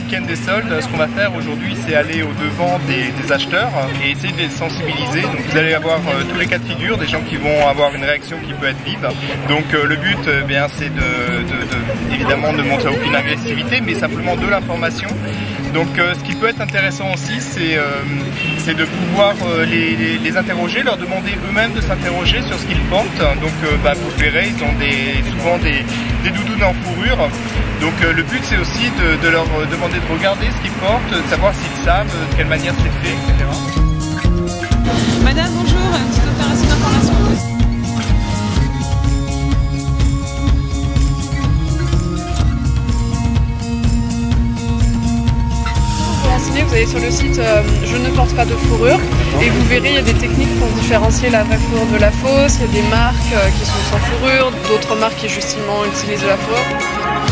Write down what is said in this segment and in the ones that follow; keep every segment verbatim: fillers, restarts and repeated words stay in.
week-end des soldes, ce qu'on va faire aujourd'hui, c'est aller au devant des, des acheteurs et essayer de les sensibiliser. Donc vous allez avoir euh, tous les cas de figure, des gens qui vont avoir une réaction qui peut être vive. Donc euh, le but, euh, bien, c'est de, de, de, évidemment de montrer aucune agressivité, mais simplement de l'information. Donc euh, ce qui peut être intéressant aussi, c'est euh, de pouvoir euh, les, les, les interroger, leur demander eux-mêmes de s'interroger sur ce qu'ils portent. Donc euh, bah, vous le verrez, ils ont des, souvent des, des doudounes en fourrure. Donc euh, le but, c'est aussi de, de leur demander de regarder ce qu'ils portent, de savoir s'ils savent, de quelle manière c'est fait, et cetera. Madame, bonjour, une petite opération d'information. Vous allez sur le site euh, Je ne porte pas de fourrure et vous verrez, il y a des techniques pour différencier la vraie fourrure de la fausse. Il y a des marques euh, qui sont sans fourrure, d'autres marques qui justement utilisent de la fourrure.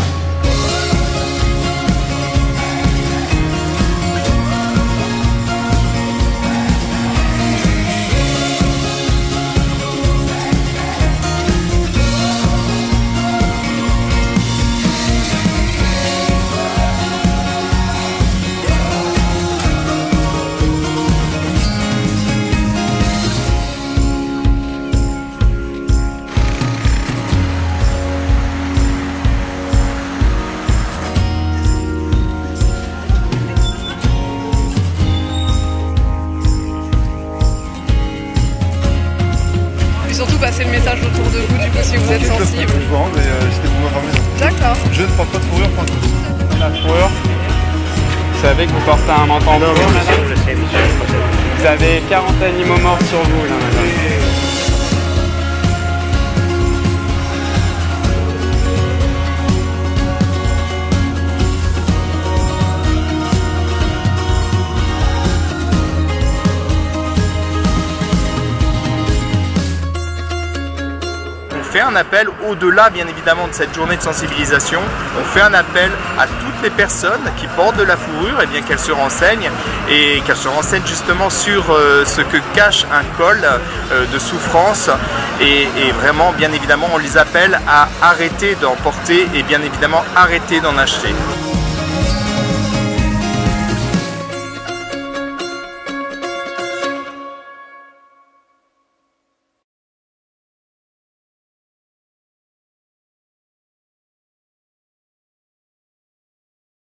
Surtout passer le message autour de vous du coup si vous êtes sensible. Je vois, mais euh, c'était pour m'informer. D'accord. Je ne porte pas de fourrure par contre. La fourrure. Vous savez que vous portez un manteau bleu, madame. Je sais, monsieur. Vous avez quarante animaux morts sur vous là, madame. On fait un appel au-delà bien évidemment de cette journée de sensibilisation, on fait un appel à toutes les personnes qui portent de la fourrure, et bien qu'elles se renseignent et qu'elles se renseignent justement sur euh, ce que cache un col euh, de souffrance et, et vraiment bien évidemment on les appelle à arrêter d'en porter et bien évidemment arrêter d'en acheter.